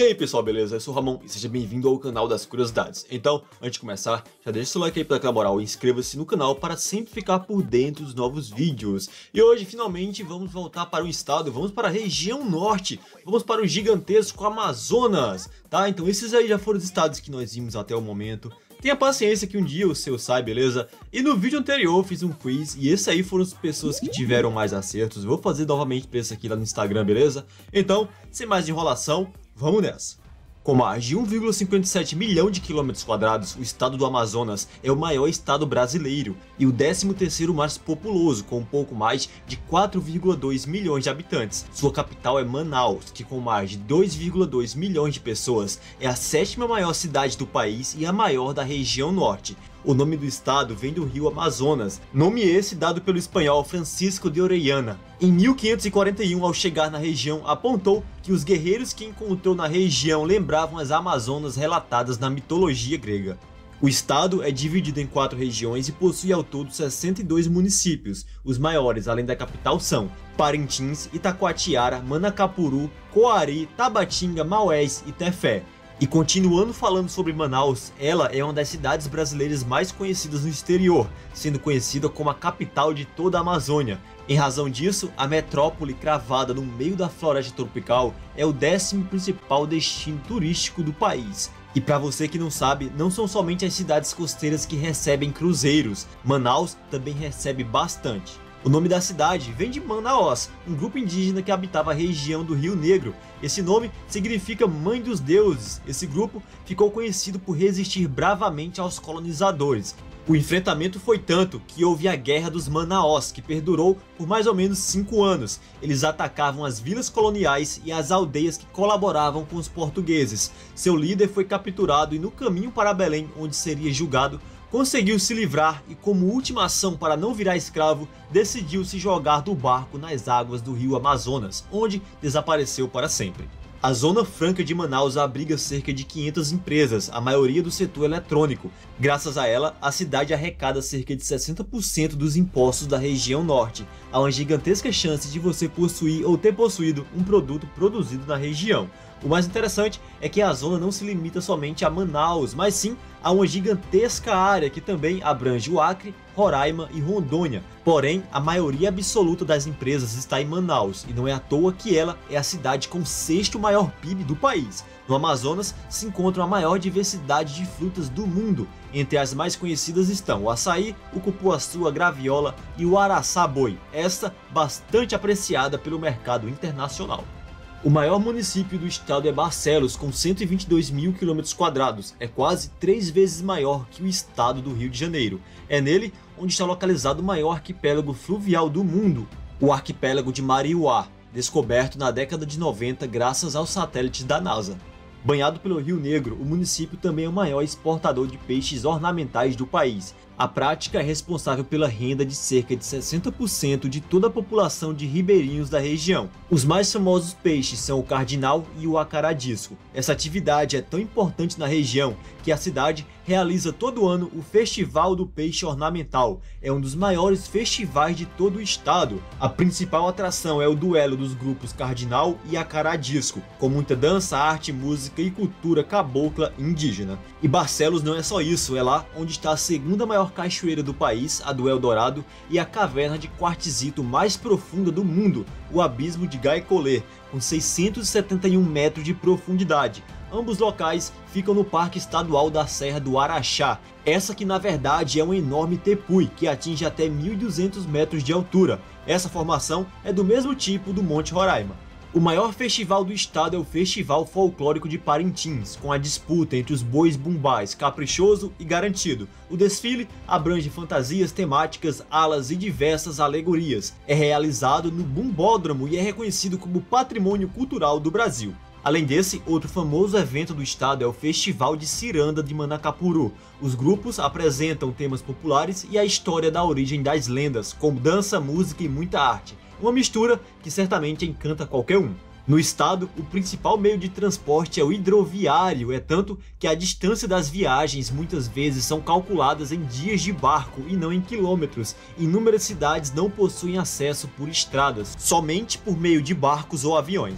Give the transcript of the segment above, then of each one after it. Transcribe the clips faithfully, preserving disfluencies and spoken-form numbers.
E aí pessoal, beleza? Eu sou o Ramon e seja bem-vindo ao canal das curiosidades. Então, antes de começar, já deixa seu like aí pra aquela moral e inscreva-se no canal para sempre ficar por dentro dos novos vídeos. E hoje, finalmente, vamos voltar para o estado, vamos para a região norte, vamos para o gigantesco Amazonas, tá? Então esses aí já foram os estados que nós vimos até o momento. Tenha paciência que um dia o seu sai, beleza? E no vídeo anterior eu fiz um quiz e esse aí foram as pessoas que tiveram mais acertos. Eu vou fazer novamente pra esse aqui lá no Instagram, beleza? Então, sem mais enrolação, vamos nessa! Com mais de um vírgula cinquenta e sete milhão de quilômetros quadrados, o estado do Amazonas é o maior estado brasileiro e o décimo terceiro mais populoso, com um pouco mais de quatro vírgula dois milhões de habitantes. Sua capital é Manaus, que com mais de dois vírgula dois milhões de pessoas é a sétima maior cidade do país e a maior da região norte. O nome do estado vem do rio Amazonas, nome esse dado pelo espanhol Francisco de Orellana. Em mil quinhentos e quarenta e um, ao chegar na região, apontou que os guerreiros que encontrou na região lembravam as Amazonas relatadas na mitologia grega. O estado é dividido em quatro regiões e possui ao todo sessenta e dois municípios. Os maiores, além da capital, são Parintins, Itacoatiara, Manacapuru, Coari, Tabatinga, Maués e Tefé. E continuando falando sobre Manaus, ela é uma das cidades brasileiras mais conhecidas no exterior, sendo conhecida como a capital de toda a Amazônia. Em razão disso, a metrópole cravada no meio da floresta tropical é o décimo principal destino turístico do país. E para você que não sabe, não são somente as cidades costeiras que recebem cruzeiros, Manaus também recebe bastante. O nome da cidade vem de Manaós, um grupo indígena que habitava a região do Rio Negro. Esse nome significa Mãe dos Deuses. Esse grupo ficou conhecido por resistir bravamente aos colonizadores. O enfrentamento foi tanto que houve a Guerra dos Manaós, que perdurou por mais ou menos cinco anos. Eles atacavam as vilas coloniais e as aldeias que colaboravam com os portugueses. Seu líder foi capturado e no caminho para Belém, onde seria julgado, conseguiu se livrar e, como última ação para não virar escravo, decidiu se jogar do barco nas águas do rio Amazonas, onde desapareceu para sempre. A Zona Franca de Manaus abriga cerca de quinhentas empresas, a maioria do setor eletrônico. Graças a ela, a cidade arrecada cerca de sessenta por cento dos impostos da região norte. Há uma gigantesca chance de você possuir ou ter possuído um produto produzido na região. O mais interessante é que a zona não se limita somente a Manaus, mas sim a uma gigantesca área que também abrange o Acre, Roraima e Rondônia. Porém, a maioria absoluta das empresas está em Manaus, e não é à toa que ela é a cidade com o sexto maior P I B do país. No Amazonas se encontra a maior diversidade de frutas do mundo. Entre as mais conhecidas estão o açaí, o cupuaçu, a graviola e o araçá-boi, esta bastante apreciada pelo mercado internacional. O maior município do estado é Barcelos, com cento e vinte e dois mil quilômetros quadrados, é quase três vezes maior que o estado do Rio de Janeiro. É nele onde está localizado o maior arquipélago fluvial do mundo, o arquipélago de Mariuá, descoberto na década de noventa graças aos satélites da NASA. Banhado pelo Rio Negro, o município também é o maior exportador de peixes ornamentais do país. A prática é responsável pela renda de cerca de sessenta por cento de toda a população de ribeirinhos da região. Os mais famosos peixes são o cardinal e o acaradisco. Essa atividade é tão importante na região que a cidade realiza todo ano o Festival do Peixe Ornamental. É um dos maiores festivais de todo o estado. A principal atração é o duelo dos grupos Cardinal e Acaradisco, com muita dança, arte, música e cultura cabocla indígena. E Barcelos não é só isso, é lá onde está a segunda maior cachoeira do país, a do Eldorado, e a caverna de quartzito mais profunda do mundo, o Abismo de Gaicolê, com seiscentos e setenta e um metros de profundidade. Ambos locais ficam no Parque Estadual da Serra do Araxá, essa que na verdade é um enorme tepui que atinge até mil e duzentos metros de altura. Essa formação é do mesmo tipo do Monte Roraima. O maior festival do estado é o Festival Folclórico de Parintins, com a disputa entre os bois bumbás Caprichoso e Garantido. O desfile abrange fantasias temáticas, alas e diversas alegorias. É realizado no Bumbódromo e é reconhecido como Patrimônio Cultural do Brasil. Além desse, outro famoso evento do estado é o Festival de Ciranda de Manacapuru. Os grupos apresentam temas populares e a história da origem das lendas, como dança, música e muita arte. Uma mistura que certamente encanta qualquer um. No estado, o principal meio de transporte é o hidroviário, é tanto que a distância das viagens muitas vezes são calculadas em dias de barco e não em quilômetros. Inúmeras cidades não possuem acesso por estradas, somente por meio de barcos ou aviões.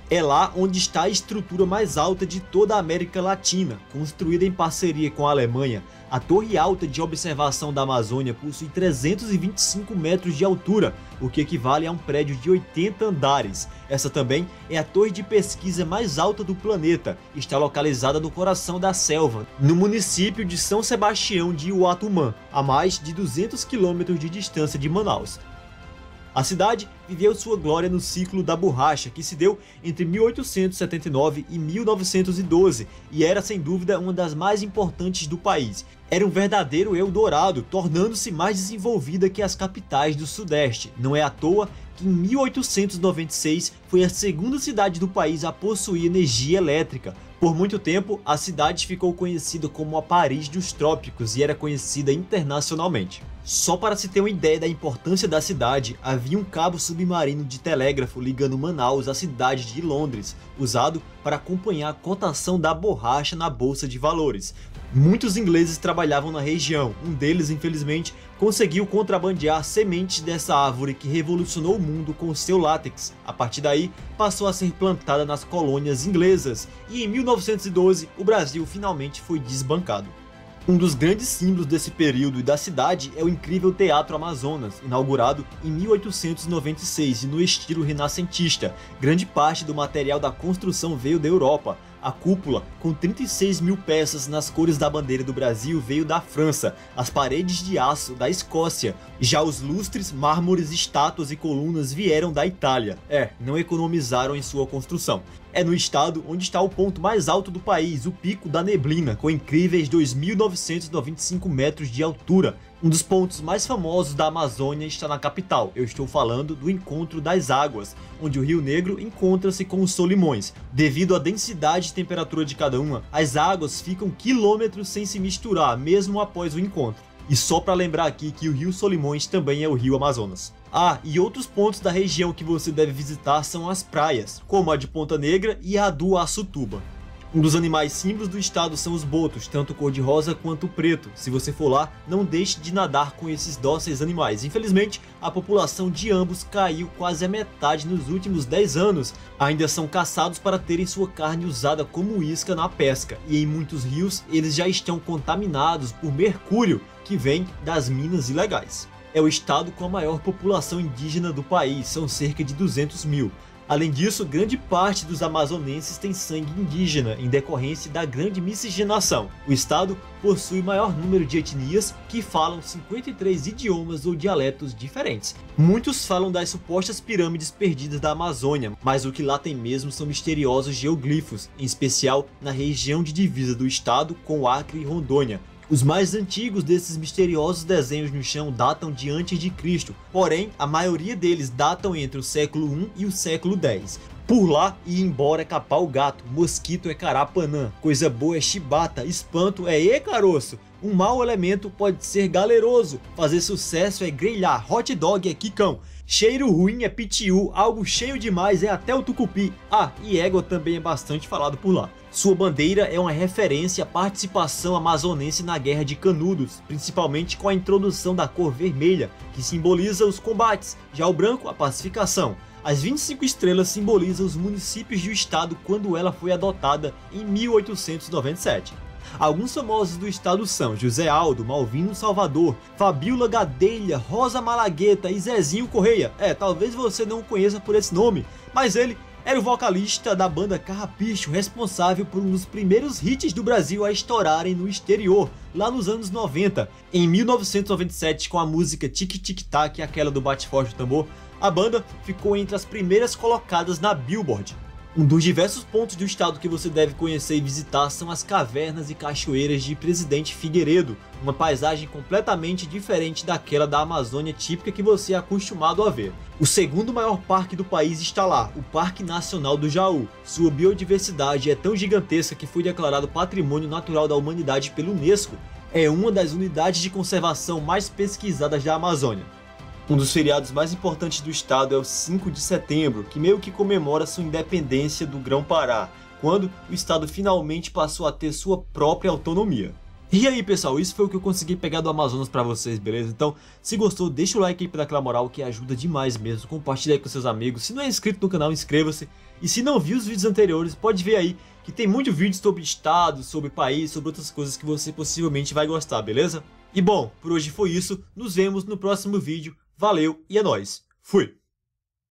É lá onde está a estrutura mais alta de toda a América Latina, construída em parceria com a Alemanha. A Torre Alta de Observação da Amazônia possui trezentos e vinte e cinco metros de altura, o que equivale a um prédio de oitenta andares. Essa também é a torre de pesquisa mais alta do planeta. Está localizada no coração da selva, no município de São Sebastião de Uatumã, a mais de duzentos quilômetros de distância de Manaus. A cidade viveu sua glória no ciclo da borracha, que se deu entre mil oitocentos e setenta e nove e mil novecentos e doze, e era sem dúvida uma das mais importantes do país. Era um verdadeiro Eldorado, tornando-se mais desenvolvida que as capitais do Sudeste. Não é à toa que em mil oitocentos e noventa e seis foi a segunda cidade do país a possuir energia elétrica. Por muito tempo, a cidade ficou conhecida como a Paris dos Trópicos e era conhecida internacionalmente. Só para se ter uma ideia da importância da cidade, havia um cabo submarino de telégrafo ligando Manaus à cidade de Londres, usado para acompanhar a cotação da borracha na bolsa de valores. Muitos ingleses trabalhavam na região, um deles, infelizmente, conseguiu contrabandear sementes dessa árvore que revolucionou o mundo com seu látex. A partir daí, passou a ser plantada nas colônias inglesas, e em mil novecentos e doze, o Brasil finalmente foi desbancado. Um dos grandes símbolos desse período e da cidade é o incrível Teatro Amazonas, inaugurado em mil oitocentos e noventa e seis e no estilo renascentista. Grande parte do material da construção veio da Europa. A cúpula, com trinta e seis mil peças nas cores da bandeira do Brasil, veio da França, as paredes de aço da Escócia, já os lustres, mármores, estátuas e colunas vieram da Itália. É, não economizaram em sua construção. É no estado onde está o ponto mais alto do país, o Pico da Neblina, com incríveis dois mil novecentos e noventa e cinco metros de altura. Um dos pontos mais famosos da Amazônia está na capital. Eu estou falando do Encontro das Águas, onde o Rio Negro encontra-se com os Solimões. Devido à densidade e temperatura de cada uma, as águas ficam quilômetros sem se misturar, mesmo após o encontro. E só para lembrar aqui que o Rio Solimões também é o Rio Amazonas. Ah, e outros pontos da região que você deve visitar são as praias, como a de Ponta Negra e a do Açutuba. Um dos animais símbolos do estado são os botos, tanto cor-de-rosa quanto preto. Se você for lá, não deixe de nadar com esses dóceis animais. Infelizmente, a população de ambos caiu quase a metade nos últimos dez anos. Ainda são caçados para terem sua carne usada como isca na pesca. E em muitos rios, eles já estão contaminados por mercúrio, que vem das minas ilegais. É o estado com a maior população indígena do país, são cerca de duzentos mil. Além disso, grande parte dos amazonenses tem sangue indígena, em decorrência da grande miscigenação. O estado possui o maior número de etnias que falam cinquenta e três idiomas ou dialetos diferentes. Muitos falam das supostas pirâmides perdidas da Amazônia, mas o que lá tem mesmo são misteriosos geoglifos, em especial na região de divisa do estado com Acre e Rondônia. Os mais antigos desses misteriosos desenhos no chão datam de antes de Cristo, porém a maioria deles datam entre o século um e o século dez. Por lá e embora é capau-gato, mosquito é carapanã, coisa boa é chibata, espanto é e caroço. Um mau elemento pode ser galeroso, fazer sucesso é grelhar, hot dog é quicão. Cheiro ruim é pitiu, algo cheio demais é até o tucupi. Ah, e égua também é bastante falado por lá. Sua bandeira é uma referência à participação amazonense na Guerra de Canudos, principalmente com a introdução da cor vermelha, que simboliza os combates, já o branco a pacificação. As vinte e cinco estrelas simbolizam os municípios do estado quando ela foi adotada em mil oitocentos e noventa e sete. Alguns famosos do estado são José Aldo, Malvino Salvador, Fabiola Gadelha, Rosa Malagueta e Zezinho Correia. É, talvez você não o conheça por esse nome, mas ele era o vocalista da banda Carrapicho, responsável por um dos primeiros hits do Brasil a estourarem no exterior, lá nos anos noventa. Em mil novecentos e noventa e sete, com a música Tic Tic Tac, aquela do bate forte do tambor, a banda ficou entre as primeiras colocadas na Billboard. Um dos diversos pontos do estado que você deve conhecer e visitar são as cavernas e cachoeiras de Presidente Figueiredo, uma paisagem completamente diferente daquela da Amazônia típica que você é acostumado a ver. O segundo maior parque do país está lá, o Parque Nacional do Jaú. Sua biodiversidade é tão gigantesca que foi declarado Patrimônio Natural da Humanidade pela Unesco. É uma das unidades de conservação mais pesquisadas da Amazônia. Um dos feriados mais importantes do estado é o cinco de setembro, que meio que comemora sua independência do Grão-Pará, quando o estado finalmente passou a ter sua própria autonomia. E aí pessoal, isso foi o que eu consegui pegar do Amazonas pra vocês, beleza? Então, se gostou, deixa o like aí pra dar aquela moral que ajuda demais mesmo. Compartilha aí com seus amigos, se não é inscrito no canal, inscreva-se. E se não viu os vídeos anteriores, pode ver aí que tem muito vídeo sobre estado, sobre país, sobre outras coisas que você possivelmente vai gostar, beleza? E bom, por hoje foi isso, nos vemos no próximo vídeo, valeu e é nóis, fui!